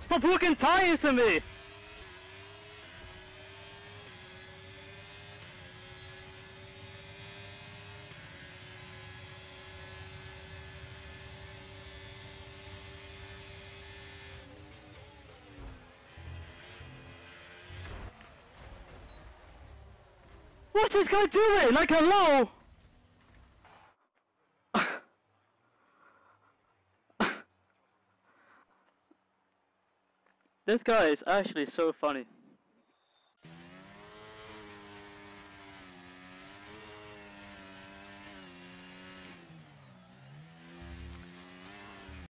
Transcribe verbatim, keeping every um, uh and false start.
Stop hooking tires to me! What's this guy doing? Like, hello? This guy is actually so funny.